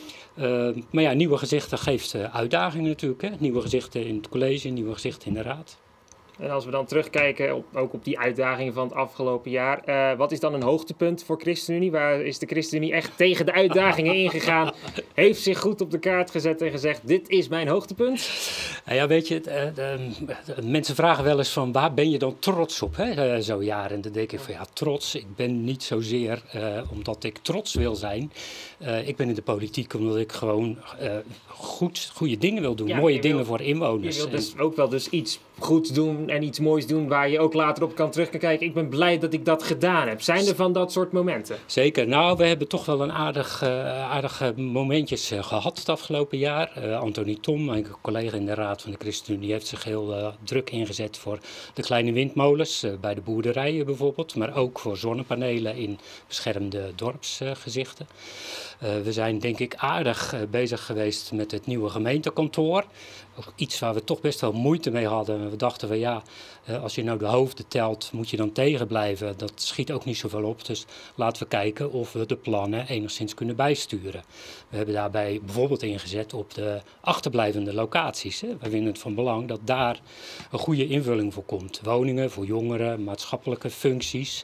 Maar ja, nieuwe gezichten geeft uitdagingen natuurlijk. Hè? Nieuwe gezichten in het college, nieuwe gezichten in de raad. En als we dan terugkijken ook op die uitdagingen van het afgelopen jaar. Wat is dan een hoogtepunt voor ChristenUnie? Waar is de ChristenUnie echt tegen de uitdagingen ingegaan? Heeft zich goed op de kaart gezet en gezegd, dit is mijn hoogtepunt? Nou ja, weet je, mensen vragen wel eens van waar ben je dan trots op, hè, zo'n jaar? En dan denk ik van ja, trots. Ik ben niet zozeer omdat ik trots wil zijn. Ik ben in de politiek omdat ik gewoon goede dingen wil doen. Mooie dingen voor inwoners. Je wilt dus ook wel dus iets goeds doen en iets moois doen waar je ook later op kan terug kijken. Ik ben blij dat ik dat gedaan heb. Zijn er van dat soort momenten? Zeker. Nou, we hebben toch wel een aardige momentjes gehad het afgelopen jaar. Anthony Thom, mijn collega in de Raad van de ChristenUnie, heeft zich heel druk ingezet voor de kleine windmolens bij de boerderijen bijvoorbeeld. Maar ook voor zonnepanelen in beschermde dorpsgezichten. We zijn denk ik aardig bezig geweest met het nieuwe gemeentekantoor. Ook iets waar we toch best wel moeite mee hadden. We dachten van ja, als je nou de hoofden telt, moet je dan tegen blijven. Dat schiet ook niet zoveel op. Dus laten we kijken of we de plannen enigszins kunnen bijsturen. We hebben daarbij bijvoorbeeld ingezet op de achterblijvende locaties. Hè. We vinden het van belang dat daar een goede invulling voor komt. Woningen voor jongeren, maatschappelijke functies.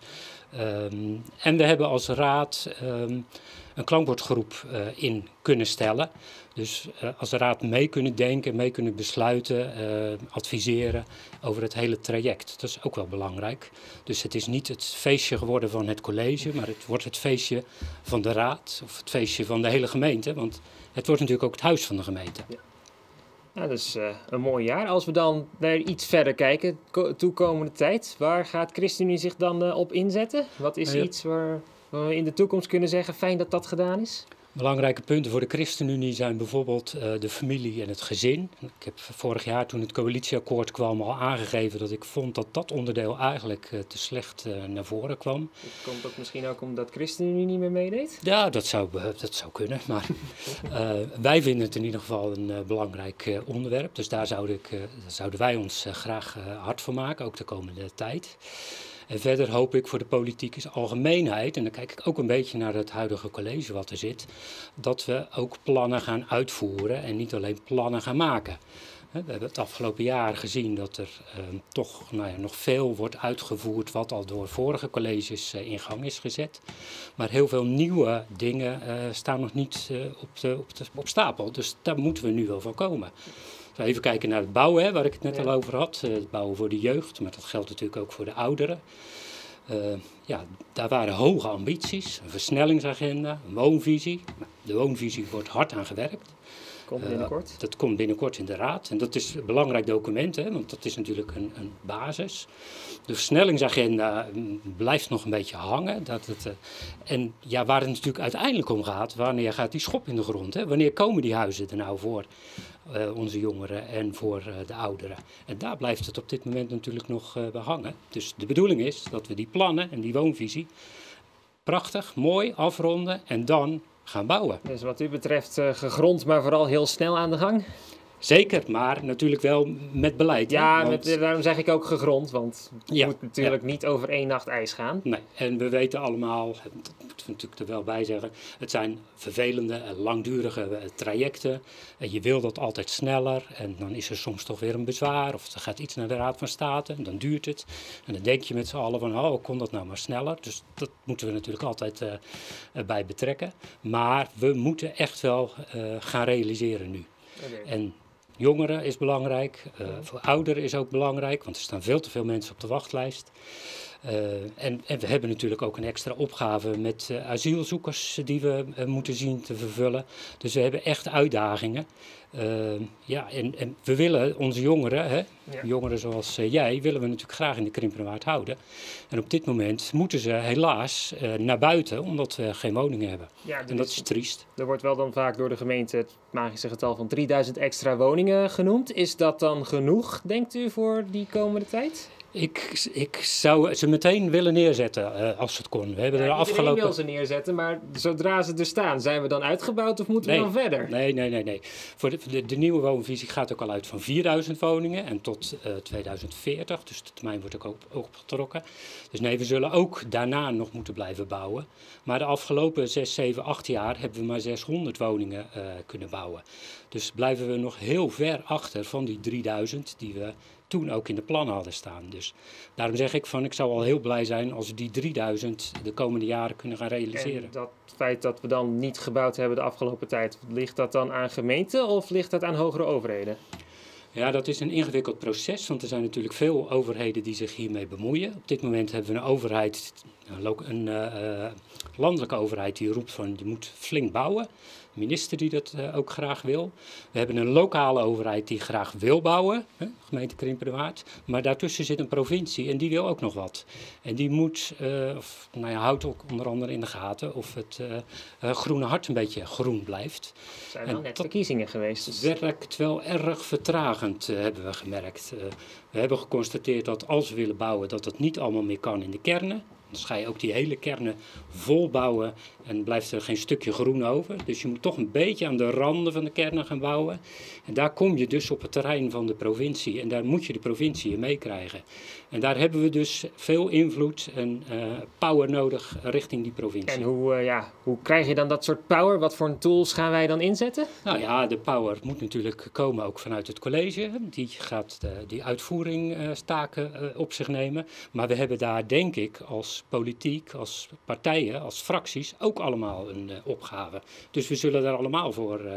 En we hebben als raad een klankbordgroep in kunnen stellen. Dus als de raad mee kunnen denken, mee kunnen besluiten, adviseren over het hele traject. Dat is ook wel belangrijk. Dus het is niet het feestje geworden van het college, maar het wordt het feestje van de raad of het feestje van de hele gemeente. Want het wordt natuurlijk ook het huis van de gemeente. Ja. Ja, dat is een mooi jaar. Als we dan naar iets verder kijken, toekomende tijd, waar gaat ChristenUnie zich dan op inzetten? Wat is iets waar we in de toekomst kunnen zeggen, fijn dat dat gedaan is? Belangrijke punten voor de ChristenUnie zijn bijvoorbeeld de familie en het gezin. Ik heb vorig jaar toen het coalitieakkoord kwam al aangegeven dat ik vond dat dat onderdeel eigenlijk te slecht naar voren kwam. Dat komt ook misschien ook omdat ChristenUnie niet meer meedeed? Ja, dat zou kunnen. Maar wij vinden het in ieder geval een belangrijk onderwerp. Dus daar zouden wij ons graag hard voor maken, ook de komende tijd. En verder hoop ik voor de politiek in algemeenheid, en dan kijk ik ook een beetje naar het huidige college wat er zit, dat we ook plannen gaan uitvoeren en niet alleen plannen gaan maken. We hebben het afgelopen jaar gezien dat er toch nog veel wordt uitgevoerd wat al door vorige colleges in gang is gezet. Maar heel veel nieuwe dingen staan nog niet op stapel, dus daar moeten we nu wel voor komen. Even kijken naar het bouwen, waar ik het net al over had. Het bouwen voor de jeugd, maar dat geldt natuurlijk ook voor de ouderen. Daar waren hoge ambities, een versnellingsagenda, een woonvisie. De woonvisie wordt hard aan gewerkt. Komt binnenkort? Dat komt binnenkort in de raad. En dat is een belangrijk document, hè, want dat is natuurlijk een basis. De versnellingsagenda blijft nog een beetje hangen. En ja, waar het natuurlijk uiteindelijk om gaat, wanneer gaat die schop in de grond? Hè? Wanneer komen die huizen er nou voor onze jongeren en voor de ouderen? En daar blijft het op dit moment natuurlijk nog bij hangen. Dus de bedoeling is dat we die plannen en die woonvisie prachtig, mooi afronden en dan gaan bouwen. Dus wat u betreft gegrond, maar vooral heel snel aan de gang? Zeker, maar natuurlijk wel met beleid. Ja, daarom zeg ik ook gegrond, want het moet natuurlijk niet over één nacht ijs gaan. Nee, en we weten allemaal, dat moeten we natuurlijk er wel bij zeggen, het zijn vervelende en langdurige trajecten. En je wil dat altijd sneller en dan is er soms toch weer een bezwaar of er gaat iets naar de Raad van State en dan duurt het. En dan denk je met z'n allen van, kon dat nou maar sneller? Dus dat moeten we natuurlijk altijd bij betrekken. Maar we moeten echt wel gaan realiseren nu. Okay. En jongeren is belangrijk, voor ouderen is ook belangrijk, want er staan veel te veel mensen op de wachtlijst. En we hebben natuurlijk ook een extra opgave met asielzoekers die we moeten zien te vervullen. Dus we hebben echt uitdagingen. En we willen onze jongeren, hè, jongeren zoals jij, willen we natuurlijk graag in de Krimpenerwaard houden. En op dit moment moeten ze helaas naar buiten, omdat we geen woningen hebben. Ja, en dat is triest. Er wordt wel dan vaak door de gemeente het magische getal van 3000 extra woningen genoemd. Is dat dan genoeg, denkt u, voor die komende tijd? Ik zou ze meteen willen neerzetten als het kon. We hebben Iedereen wil ze neerzetten, maar zodra ze er staan, zijn we dan uitgebouwd of moeten we dan verder? Nee. Voor de nieuwe woonvisie gaat ook al uit van 4000 woningen en tot 2040. Dus de termijn wordt ook opgetrokken. Dus nee, we zullen ook daarna nog moeten blijven bouwen. Maar de afgelopen 6, 7, 8 jaar hebben we maar 600 woningen kunnen bouwen. Dus blijven we nog heel ver achter van die 3000 die we toen ook in de plannen hadden staan. Dus daarom zeg ik ik zou al heel blij zijn als we die 3000 de komende jaren kunnen gaan realiseren. En dat feit dat we dan niet gebouwd hebben de afgelopen tijd, ligt dat dan aan gemeenten of ligt dat aan hogere overheden? Ja, dat is een ingewikkeld proces, want er zijn natuurlijk veel overheden die zich hiermee bemoeien. Op dit moment hebben we een overheid, een landelijke overheid die roept van je moet flink bouwen. Een minister die dat ook graag wil. We hebben een lokale overheid die graag wil bouwen, gemeente Krimpenerwaard. Maar daartussen zit een provincie en die wil ook nog wat. En die moet, houdt ook onder andere in de gaten of het Groene Hart een beetje groen blijft. Er zijn wel net verkiezingen geweest. Dus het werkt wel erg vertragend, hebben we gemerkt. We hebben geconstateerd dat als we willen bouwen, dat het niet allemaal meer kan in de kernen. Dan ga je ook die hele kernen vol bouwen en blijft er geen stukje groen over. Dus je moet toch een beetje aan de randen van de kernen gaan bouwen. En daar kom je dus op het terrein van de provincie. En daar moet je de provincie in meekrijgen. En daar hebben we dus veel invloed en power nodig richting die provincie. En hoe krijg je dan dat soort power? Wat voor tools gaan wij dan inzetten? Nou ja, de power moet natuurlijk komen ook vanuit het college. Die gaat die uitvoeringstaken op zich nemen. Maar we hebben daar denk ik als politiek, als partijen, als fracties ook allemaal een opgave. Dus we zullen daar allemaal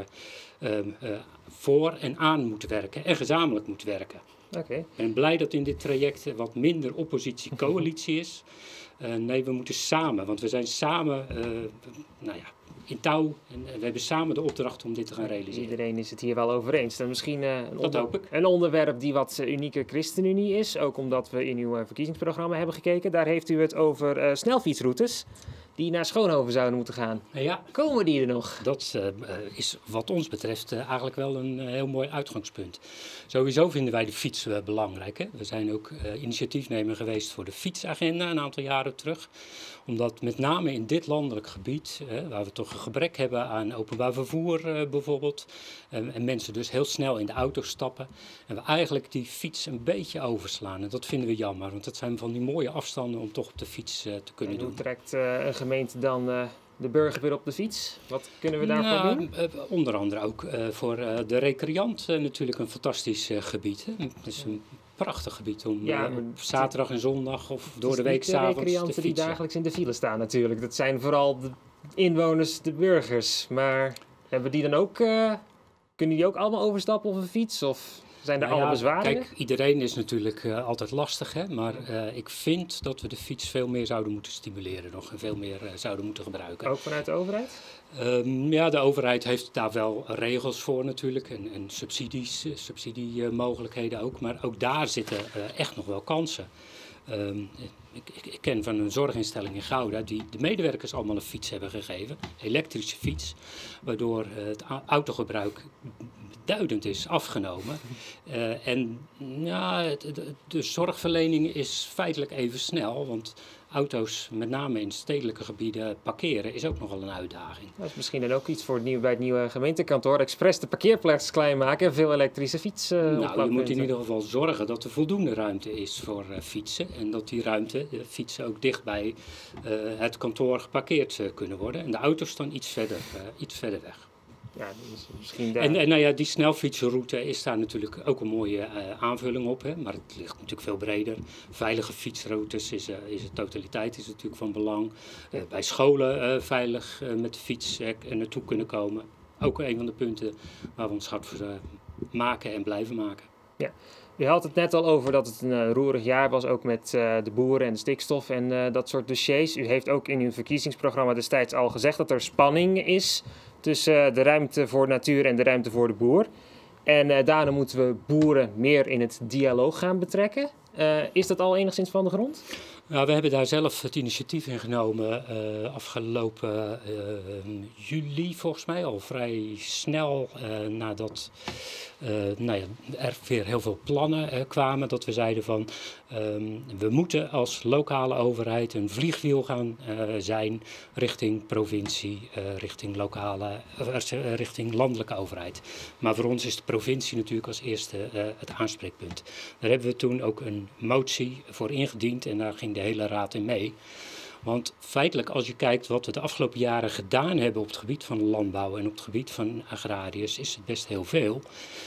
voor en aan moeten werken en gezamenlijk moeten werken. Okay. Ik ben blij dat in dit traject wat minder oppositie-coalitie is. Nee, we moeten samen, want we zijn samen in touw en we hebben samen de opdracht om dit te gaan realiseren. Iedereen is het hier wel over eens. Dan misschien hoop ik. Een onderwerp die wat unieke ChristenUnie is, ook omdat we in uw verkiezingsprogramma hebben gekeken. Daar heeft u het over snelfietsroutes die naar Schoonhoven zouden moeten gaan. Ja. Komen die er nog? Dat is wat ons betreft eigenlijk wel een heel mooi uitgangspunt. Sowieso vinden wij de fiets belangrijk. Hè? We zijn ook initiatiefnemer geweest voor de fietsagenda een aantal jaren terug. Omdat met name in dit landelijk gebied, waar we toch een gebrek hebben aan openbaar vervoer bijvoorbeeld. En mensen dus heel snel in de auto stappen. En we eigenlijk die fiets een beetje overslaan. En dat vinden we jammer, want dat zijn van die mooie afstanden om toch op de fiets te kunnen doen. Hoe trekt een gemeente dan de burger weer op de fiets? Wat kunnen we daarvoor doen? Onder andere ook voor de recreant natuurlijk een fantastisch gebied. Hè? Het is een prachtig gebied om op zaterdag en zondag of door de week 's avonds te fietsen. De recreanten die dagelijks in de file staan natuurlijk. Dat zijn vooral de inwoners, de burgers. Maar hebben die dan ook, kunnen die ook allemaal overstappen op een fiets? Of zijn er alle bezwaren? Kijk, iedereen is natuurlijk altijd lastig, hè? Maar ik vind dat we de fiets veel meer zouden moeten stimuleren nog en veel meer zouden moeten gebruiken. Ook vanuit de overheid? De overheid heeft daar wel regels voor natuurlijk en subsidiemogelijkheden ook. Maar ook daar zitten echt nog wel kansen. Ik ken van een zorginstelling in Gouda die de medewerkers allemaal een fiets hebben gegeven, elektrische fiets, waardoor het autogebruik beduidend is afgenomen. De zorgverlening is feitelijk even snel, want auto's, met name in stedelijke gebieden, parkeren is ook nogal een uitdaging. Dat is misschien dan ook iets voor bij het nieuwe gemeentekantoor. Expres de parkeerplaats klein maken en veel elektrische fietsen. Je moet in ieder geval zorgen dat er voldoende ruimte is voor fietsen. En dat die ruimte, de fietsen ook dicht bij het kantoor geparkeerd kunnen worden. En de auto's staan iets verder weg. Ja, dus misschien daar. En die snelfietsroute is daar natuurlijk ook een mooie aanvulling op. Hè? Maar het ligt natuurlijk veel breder. Veilige fietsroutes is de totaliteit is natuurlijk van belang. Bij scholen veilig met de fiets naartoe kunnen komen. Ook een van de punten waar we ons hard voor maken en blijven maken. Ja. U had het net al over dat het een roerig jaar was, ook met de boeren en de stikstof en dat soort dossiers. U heeft ook in uw verkiezingsprogramma destijds al gezegd dat er spanning is tussen de ruimte voor de natuur en de ruimte voor de boer. En daarna moeten we boeren meer in het dialoog gaan betrekken. Is dat al enigszins van de grond? Nou, we hebben daar zelf het initiatief in genomen afgelopen juli, volgens mij, al vrij snel nadat er weer heel veel plannen kwamen. Dat we zeiden van, we moeten als lokale overheid een vliegwiel gaan zijn richting provincie, richting landelijke overheid. Maar voor ons is de provincie natuurlijk als eerste het aanspreekpunt. Daar hebben we toen ook een motie voor ingediend en daar ging de hele raad in mee. Want feitelijk, als je kijkt wat we de afgelopen jaren gedaan hebben op het gebied van landbouw en op het gebied van agrariërs, is het best heel veel.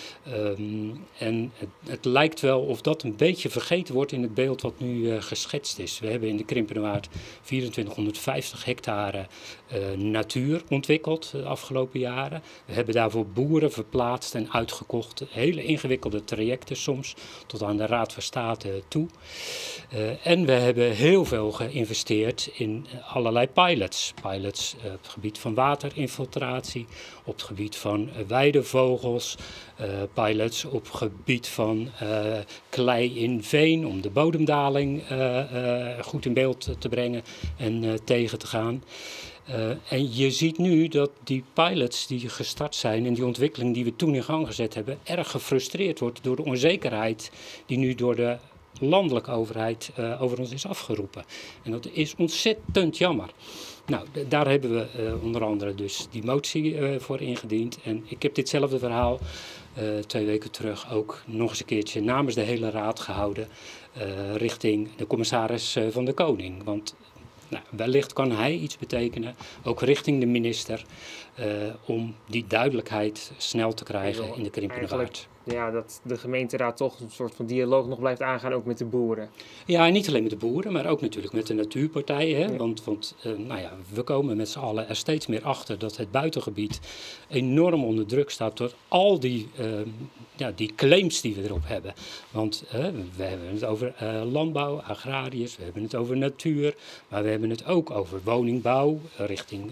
En het lijkt wel of dat een beetje vergeten wordt in het beeld wat nu geschetst is. We hebben in de Krimpende Waard 2450 hectare natuur ontwikkeld de afgelopen jaren. We hebben daarvoor boeren verplaatst en uitgekocht. Hele ingewikkelde trajecten soms, tot aan de Raad van State toe. En we hebben heel veel geïnvesteerd in allerlei pilots. Pilots op het gebied van waterinfiltratie, op het gebied van weidevogels, pilots op het gebied van klei in veen om de bodemdaling goed in beeld te brengen en tegen te gaan. En je ziet nu dat die pilots die gestart zijn en die ontwikkeling die we toen in gang gezet hebben, erg gefrustreerd wordt door de onzekerheid die nu door de landelijke overheid over ons is afgeroepen. En dat is ontzettend jammer. Nou, daar hebben we onder andere dus die motie voor ingediend. En ik heb ditzelfde verhaal 2 weken terug ook nog eens een keertje namens de hele raad gehouden richting de commissaris van de Koning. Want wellicht kan hij iets betekenen, ook richting de minister, om die duidelijkheid snel te krijgen in de Krimpende Waard. Ja, dat de gemeenteraad toch een soort van dialoog nog blijft aangaan, ook met de boeren. Ja, en niet alleen met de boeren, maar ook natuurlijk met de natuurpartijen. Hè? Ja. Want we komen met z'n allen er steeds meer achter dat het buitengebied enorm onder druk staat door al die claims die we erop hebben. Want we hebben het over landbouw, agrariërs, we hebben het over natuur, maar we hebben het ook over woningbouw richting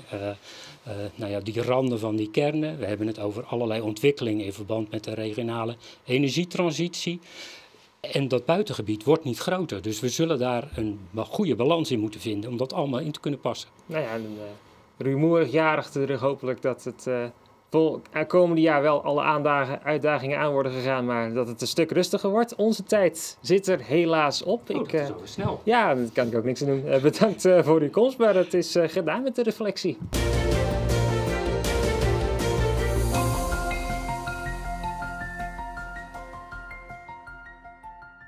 die randen van die kernen. We hebben het over allerlei ontwikkelingen in verband met de regionale energietransitie. En dat buitengebied wordt niet groter. Dus we zullen daar een goede balans in moeten vinden om dat allemaal in te kunnen passen. Nou ja, een rumoerig jaar achter de rug. Hopelijk dat het komende jaar wel alle uitdagingen aan worden gegaan, maar dat het een stuk rustiger wordt. Onze tijd zit er helaas op. Dat is over snel. Ja, daar kan ik ook niks aan doen. Bedankt voor uw komst, maar het is gedaan met de reflectie.